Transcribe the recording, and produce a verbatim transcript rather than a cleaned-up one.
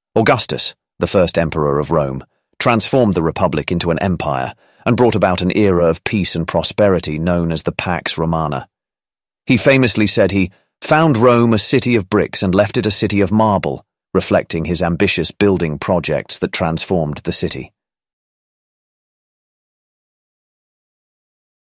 Augustus, the first emperor of Rome, transformed the Republic into an empire and brought about an era of peace and prosperity known as the Pax Romana. He famously said he found Rome a city of bricks and left it a city of marble, reflecting his ambitious building projects that transformed the city.